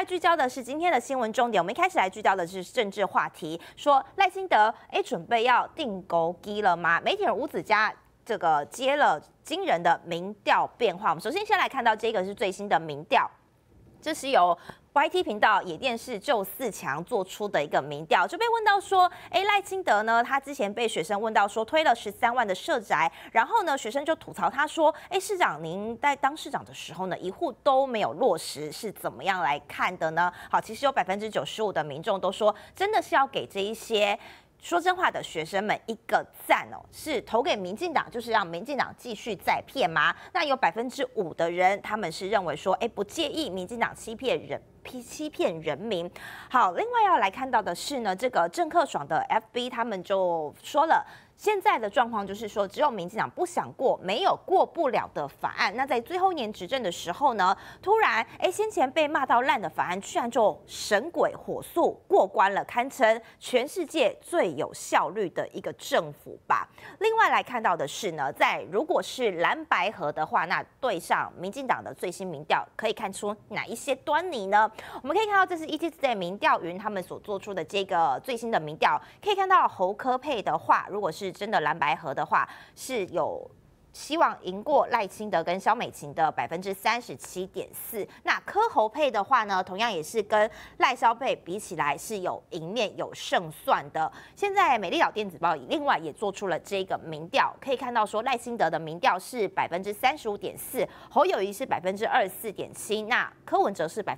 来聚焦的是今天的新闻重点。我们一开始来聚焦的是政治话题，说赖清德准备要定勾机了吗？媒体人吴子嘉这个接了惊人的民调变化。我们首先先来看到这个是最新的民调，这是由 YT 频道野电视就4强做出的一个民调，就被问到说，赖清德呢，他之前被学生问到说推了13万的社宅，然后呢，学生就吐槽他说，市长您在当市长的时候呢，一户都没有落实，是怎么样来看的呢？好，其实有95%的民众都说，真的是要给这一些说真话的学生们一个赞哦，是投给民进党，就是让民进党继续再骗吗？那有5%的人，他们是认为说，不介意民进党欺骗人民。好，另外要来看到的是呢，这个郑克爽的 FB 他们就说了。现在的状况就是说，只有民进党不想过，没有过不了的法案。那在最后一年执政的时候呢，突然，先前被骂到烂的法案，居然就神鬼火速过关了，堪称全世界最有效率的一个政府吧。另外来看到的是呢，如果是蓝白合的话，那对上民进党的最新民调，可以看出哪一些端倪呢？我们可以看到，这是 ETtoday 民调云他们所做出的这个最新的民调，可以看到侯科配的话，如果是真的蓝白合的话，是有希望赢过赖清德跟萧美琴的37.4%。那柯侯配的话呢，同样也是跟赖萧配比起来是有赢面有胜算的。现在美丽岛电子报另外也做出了这个民调，可以看到说赖清德的民调是35.4%，侯友宜是24.7%，那柯文哲是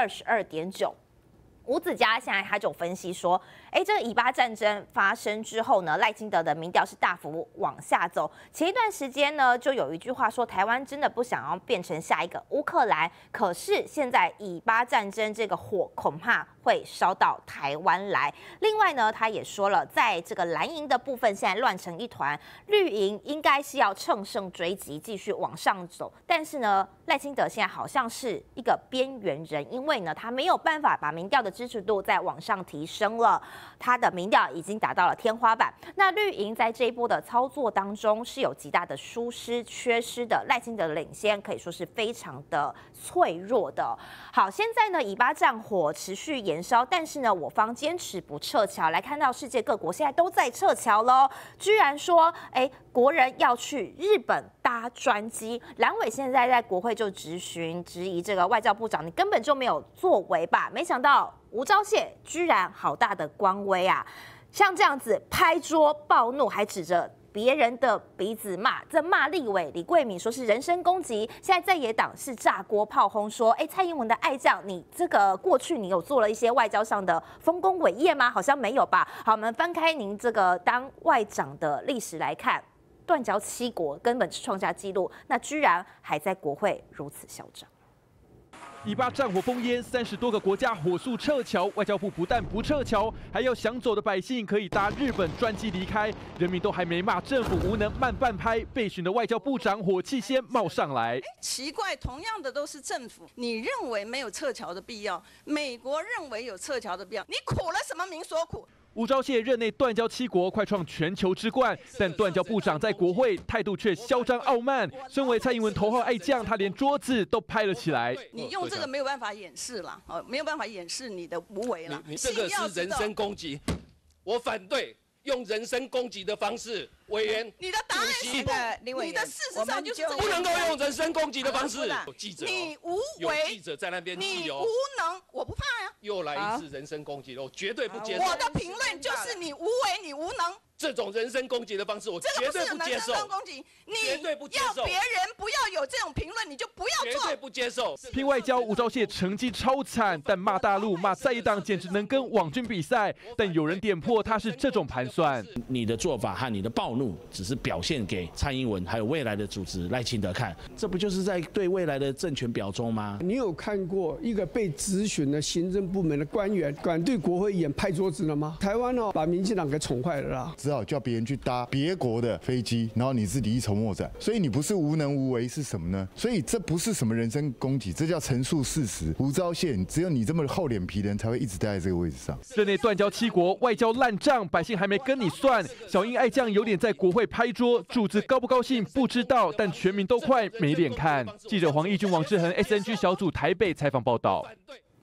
22.9%。吴子嘉现在他就分析说，这个以巴战争发生之后呢，赖清德的民调是大幅往下走。前一段时间呢，就有一句话说，台湾真的不想要变成下一个乌克兰，可是现在以巴战争这个火恐怕会烧到台湾来。另外呢，他也说了，在这个蓝营的部分现在乱成一团，绿营应该是要乘胜追击，继续往上走。但是呢，赖清德现在好像是一个边缘人，因为呢，他没有办法把民调的支持度再往上提升了，他的民调已经达到了天花板。那绿营在这一波的操作当中是有极大的疏失、缺失的，赖清德的领先可以说是非常的脆弱的。好，现在呢，以巴战火持续延烧，但是呢，我方坚持不撤侨。来看到世界各国现在都在撤侨喽，居然说，国人要去日本搭专机。蓝委现在在国会就质疑这个外交部长，你根本就没有作为吧？没想到吴钊燮居然好大的官威啊！像这样子拍桌暴怒，还指着别人的鼻子骂，这骂立委李桂敏说是人身攻击。现在在野党是炸锅炮轰说，蔡英文的爱将，你这个过去你有做了一些外交上的丰功伟业吗？好像没有吧。好，我们翻开您这个当外长的历史来看，断交7国根本是创下纪录，那居然还在国会如此嚣张。 以巴战火烽烟，30多个国家火速撤侨。外交部不但不撤侨，还要想走的百姓可以搭日本专机离开。人民都还没骂政府无能慢半拍，被询的外交部长火气先冒上来。 奇怪，同样的都是政府，你认为没有撤侨的必要，美国认为有撤侨的必要，你苦了什么民所苦？ 吴钊燮任内断交7国，快创全球之冠，但断交部长在国会态度却嚣张傲慢。身为蔡英文头号爱将，他连桌子都拍了起来。 你用这个没有办法掩饰了，没有办法掩饰你的无为了。 你这个是人身攻击，我反对用人身攻击的方式。委员， 你的答案是你的事实上就是不能够用人身攻击的方式。有记者， 你无为， 有记者在那边你无能，我不怕呀。 又来一次人身攻击了，我绝对不接受。 我的评论就是你无为，你无能。 这种人身攻击的方式，我绝对不接受。 这个不是人身攻击， 绝对不接受。 要别人不要有这种评论，你就不要做。 绝对不接受。 拼外交，吴钊燮成绩超惨，但骂大陆、骂在野党，简直能跟网军比赛。但有人点破他是这种盘算。 你的做法和你的暴怒，只是表现给蔡英文还有未来的主子赖清德看，这不就是在对未来的政权表忠吗？ 你有看过一个被质询的行政部门的官员敢对国会议员拍桌子了吗？台湾把民进党给宠坏了啦， 只好叫别人去搭别国的飞机，然后你自己一筹莫展，所以你不是无能无为是什么呢？所以这不是什么人身攻击，这叫陈述事实。吴钊燮，只有你这么厚脸皮的人才会一直待在这个位置上。 任内断交7国，外交烂账，百姓还没跟你算。小英爱将有点在国会拍桌，主子高不高兴不知道，但全民都快没脸看。记者黄义军、王志恒 SNG 小组台北采访报道。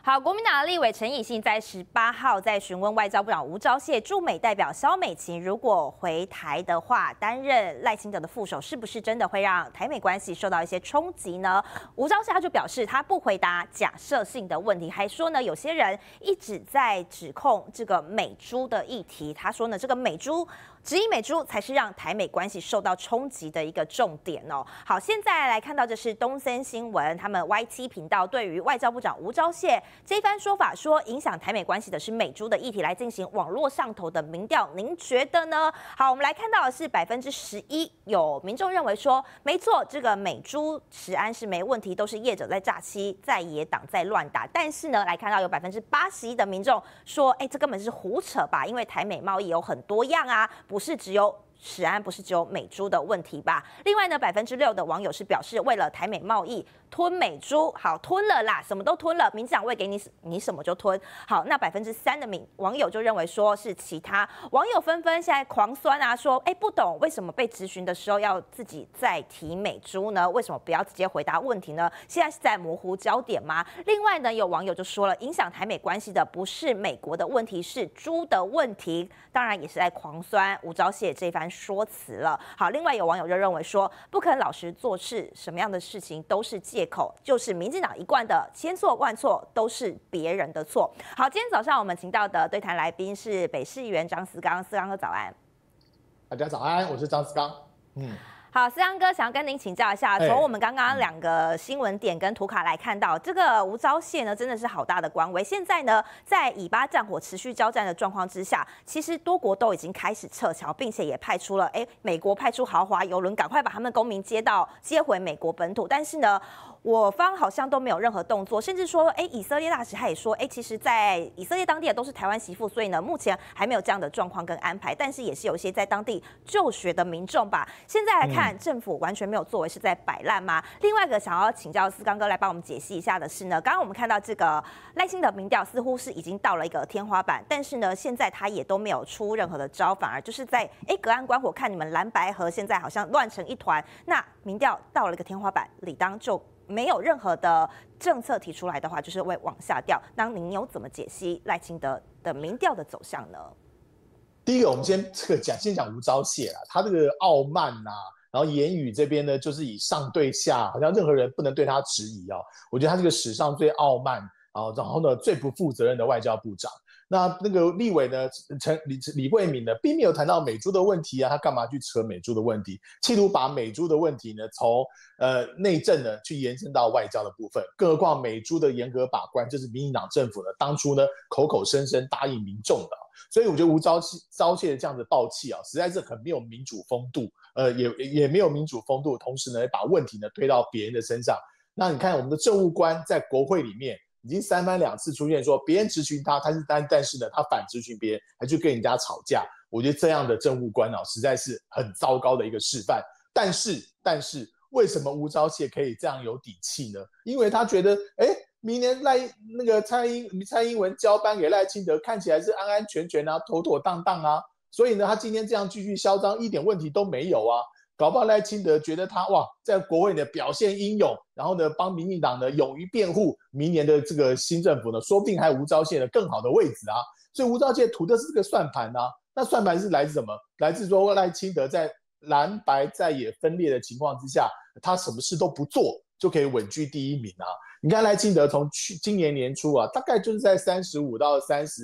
好，国民党的立委陈以信在18号在询问外交部长吴钊燮驻美代表萧美琴，如果回台的话，担任赖清德的副手，是不是真的会让台美关系受到一些冲击呢？吴钊燮他就表示，他不回答假设性的问题，还说呢，有些人一直在指控这个美猪的议题。他说呢，这个质疑美猪才是让台美关系受到冲击的一个重点哦。好，现在来看到这是东森新闻他们 Y7 频道对于外交部长吴钊燮这番说法，说影响台美关系的是美猪的议题来进行网络上头的民调，您觉得呢？好，我们来看到的是11%，有民众认为说，没错，这个美猪食安是没问题，都是业者在诈欺，在野党在乱打。但是呢，来看到有81%的民众说，这根本是胡扯吧，因为台美贸易有很多样啊，不是只有食安，不是只有美猪的问题吧？另外呢，6%的网友是表示，为了台美贸易吞美猪，好吞了啦，什么都吞了，民进党喂给你什么就吞。好，那3%的网友就认为说是其他，网友纷纷现在狂酸啊，说不懂为什么被质询的时候要自己再提美猪呢？为什么不要直接回答问题呢？现在是在模糊焦点吗？另外呢，有网友就说了，影响台美关系的不是美国的问题，是猪的问题，当然也是在狂酸吴钊燮这番说辞了。好，另外有网友就认为说，不肯老实做事，什么样的事情都是借口，就是民进党一贯的千错万错都是别人的错。好，今天早上我们请到的对谈来宾是北市议员张思刚，思刚哥早安。 大家早安，我是张思刚。 好，思刚哥想要跟您请教一下，从我们刚刚2个新闻点跟图卡来看到，这个吴钊燮呢真的是好大的官威。现在呢，在以巴战火持续交战的状况之下，其实多国都已经开始撤侨，并且也派出了美国派出豪华邮轮，赶快把他们公民接回美国本土。但是呢，我方好像都没有任何动作，甚至说，以色列大使他也说，其实在以色列当地的都是台湾媳妇，所以呢，目前还没有这样的状况跟安排。但是也是有一些在当地就学的民众吧，现在来看，政府完全没有作为，是在摆烂吗？另外一个想要请教思刚哥来帮我们解析一下的是呢，刚刚我们看到这个赖清德民调似乎是已经到了一个天花板，但是呢，现在他也都没有出任何的招，反而就是在隔岸观火，看你们蓝白合现在好像乱成一团。那民调到了一个天花板，理当就没有任何的政策提出来的话，就是会往下掉。那您有怎么解析赖清德的民调的走向呢？ 第一个，我们先讲吴钊燮啦，他这个傲慢然后言语这边呢，就是以上对下，好像任何人不能对他质疑我觉得他这个史上最傲慢然后呢最不负责任的外交部长。那个立委呢，李慧敏呢，并没有谈到美猪的问题他干嘛去扯美猪的问题？企图把美猪的问题呢，从内政呢去延伸到外交的部分。更何况美猪的严格把关，这是民进党政府呢当初呢口口声声答应民众的。所以我觉得吴钊燮的这样的暴气实在是很没有民主风度，也没有民主风度，同时呢把问题呢推到别人的身上。那你看我们的政务官在国会里面已经3番2次出现说别人质询他，但是呢他反质询别人，还去跟人家吵架。我觉得这样的政务官实在是很糟糕的一个示范。但是为什么吴钊燮可以这样有底气呢？因为他觉得明年蔡英文交班给赖清德，看起来是安安全全妥妥当当所以呢他今天这样继续嚣张，一点问题都没有搞不好赖清德觉得他在国会呢表现英勇，然后呢帮民进党呢勇于辩护，明年的这个新政府呢说不定还有吴钊燮的更好的位置所以吴钊燮图的是这个算盘那算盘是来自什么？来自说赖清德在蓝白在野分裂的情况之下，他什么事都不做就可以稳居第一名你看赖清德从今年年初大概就是在35%到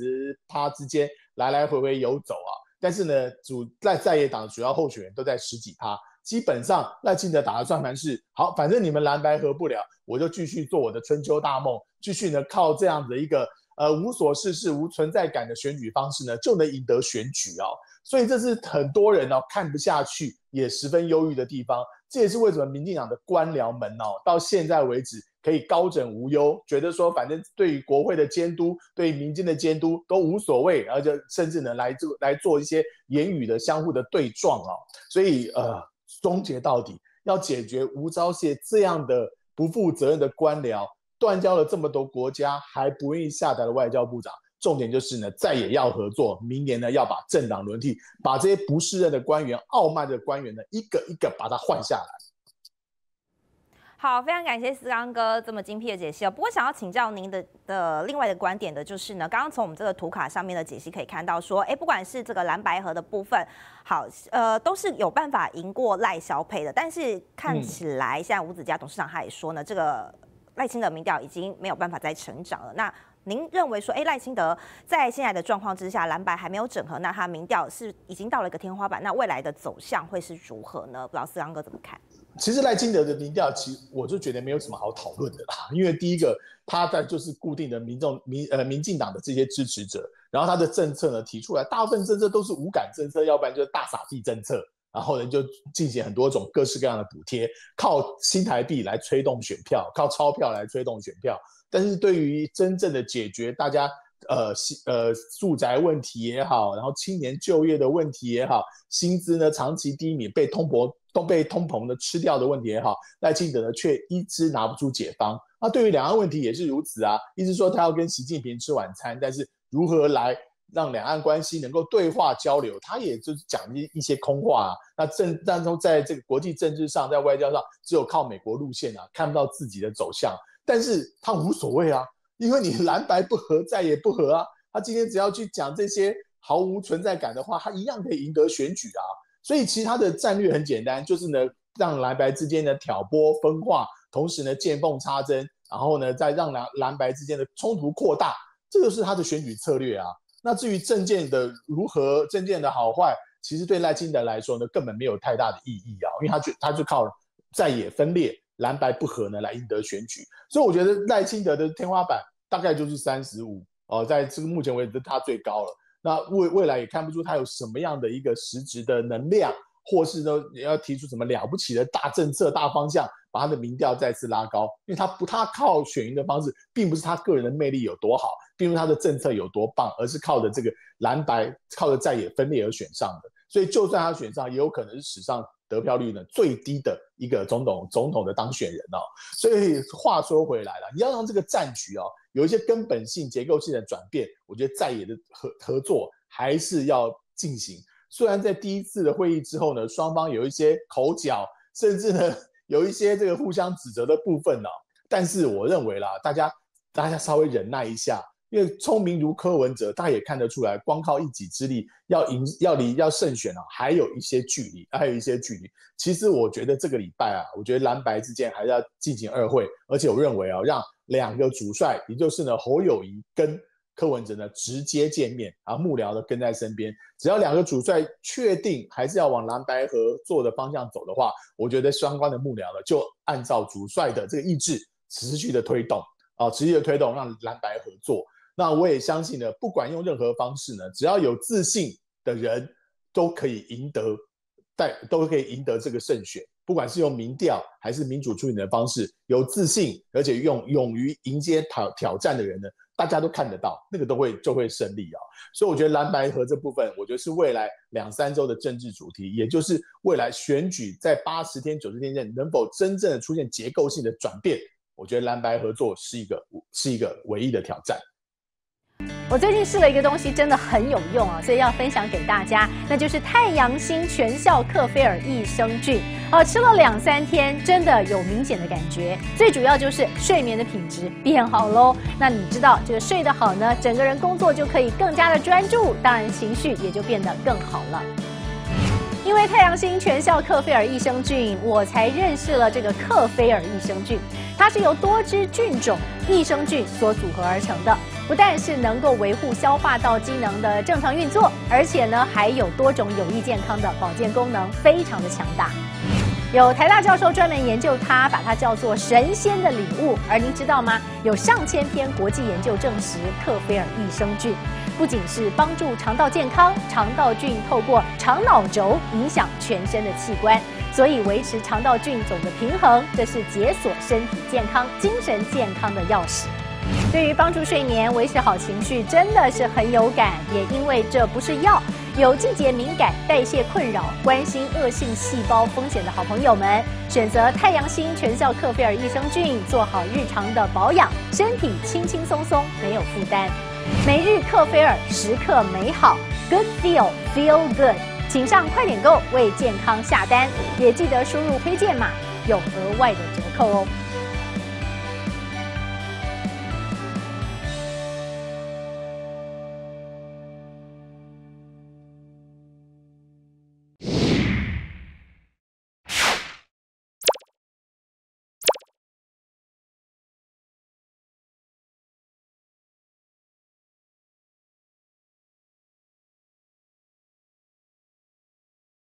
30%之间来来回回游走但是呢，在野党的主要候选人都在10几%，基本上赖清德打的算盘是好，反正你们蓝白合不了，我就继续做我的春秋大梦，继续呢靠这样的一个无所事事、无存在感的选举方式呢，就能赢得选举所以这是很多人看不下去，也十分忧郁的地方。这也是为什么民进党的官僚们到现在为止可以高枕无忧，觉得说反正对于国会的监督、对于民间的监督都无所谓，而且甚至呢来做一些言语的相互的对撞所以终结到底要解决吴钊燮这样的不负责任的官僚，断交了这么多国家还不愿意下台的外交部长。重点就是呢，再也要合作，明年呢要把政党轮替，把这些不适任的官员、傲慢的官员呢，一个一个把他换下来。 好，非常感谢思刚哥这么精辟的解析哦。不过想要请教您的另外的观点的就是呢，刚刚从我们这个图卡上面的解析可以看到说，不管是这个蓝白合的部分，好，都是有办法赢过赖萧配的。但是看起来现在吴子嘉董事长他也说呢，这个赖清德民调已经没有办法再成长了。那您认为说，赖清德在现在的状况之下，蓝白还没有整合，那他民调是已经到了一个天花板，那未来的走向会是如何呢？不知道思刚哥怎么看？ 其实赖清德的民调，其实我就觉得没有什么好讨论的啦，因为第一个他在就是固定的民进党的这些支持者，然后他的政策呢提出来，大部分政策都是无感政策，要不然就是大撒币政策，然后呢就进行很多种各式各样的补贴，靠新台币来推动选票，靠钞票来推动选票，但是对于真正的解决大家住宅问题也好，然后青年就业的问题也好，薪资呢长期低迷被通膨的吃掉的问题也好，赖清德呢却一直拿不出解方。那对于两岸问题也是如此啊，一直说他要跟习近平吃晚餐，但是如何来让两岸关系能够对话交流，他也就是讲一些空话啊。但是在这个国际政治上，在外交上，只有靠美国路线啊，看不到自己的走向。但是他无所谓啊，因为你蓝白不合，再也不合啊。他今天只要去讲这些毫无存在感的话，他一样可以赢得选举啊。所以其实他的战略很简单，就是呢让蓝白之间的挑拨分化，同时呢见缝插针，然后呢再让蓝白之间的冲突扩大，这就是他的选举策略啊。那至于政见的如何，政见的好坏，其实对赖清德来说呢根本没有太大的意义啊，因为他就靠在野分裂，蓝白不合呢来赢得选举。所以我觉得赖清德的天花板大概就是35哦，在这个目前为止他最高了。那未来也看不出他有什么样的一个实质的能量，或是呢要提出什么了不起的大政策、大方向，把他的民调再次拉高。因为他靠选赢的方式，并不是他个人的魅力有多好，并不是他的政策有多棒，而是靠着这个蓝白靠着在野分裂而选上的。所以就算他选上，也有可能是史上得票率呢最低的一个总统的当选人哦。所以话说回来了，你要让这个战局哦有一些根本性、结构性的转变，我觉得在野的合作还是要进行。虽然在第一次的会议之后呢，双方有一些口角，甚至呢有一些这个互相指责的部分哦，但是我认为啦，大家稍微忍耐一下。因为聪明如柯文哲，大家也看得出来，光靠一己之力要胜选啊，还有一些距离。其实我觉得这个礼拜啊，我觉得蓝白之间还是要进行二会，而且我认为啊，让两个主帅，也就是呢侯友宜跟柯文哲呢直接见面，然后幕僚的跟在身边。只要两个主帅确定还是要往蓝白合作的方向走的话，我觉得相关的幕僚呢就按照主帅的这个意志持续的推动让蓝白合作。那我也相信呢，不管用任何方式呢，只要有自信的人都可以赢得这个胜选。不管是用民调还是民主初选的方式，有自信而且勇于迎接挑战的人呢，大家都看得到，那个就会胜利啊。所以我觉得蓝白合这部分，我觉得是未来2-3周的政治主题，也就是未来选举在80天、90天内能否真正的出现结构性的转变。我觉得蓝白合作是一个唯一的挑战。 我最近试了一个东西，真的很有用啊，所以要分享给大家，那就是太阳星全效克菲尔益生菌。吃了2-3天，真的有明显的感觉。最主要就是睡眠的品质变好喽。那你知道这个睡得好呢，整个人工作就可以更加的专注，当然情绪也就变得更好了。因为太阳星全效克菲尔益生菌，我才认识了这个克菲尔益生菌。它是由多支菌种益生菌所组合而成的，不但是能够维护消化道机能的正常运作，而且呢还有多种有益健康的保健功能，非常的强大。有台大教授专门研究它，把它叫做神仙的礼物。而您知道吗？有上千篇国际研究证实，克菲尔益生菌不仅是帮助肠道健康，肠道菌透过肠脑轴影响全身的器官，所以维持肠道菌种的平衡，这是解锁身体健康、精神健康的钥匙。对于帮助睡眠、维持好情绪，真的是很有感。也因为这不是药，有季节敏感、代谢困扰、关心恶性细胞风险的好朋友们，选择太阳星全效克菲尔益生菌，做好日常的保养，身体轻轻松松，没有负担。每日克菲尔，时刻美好 ，Good Feel Good， 请上快点购为健康下单，也记得输入推荐码有额外的折扣哦。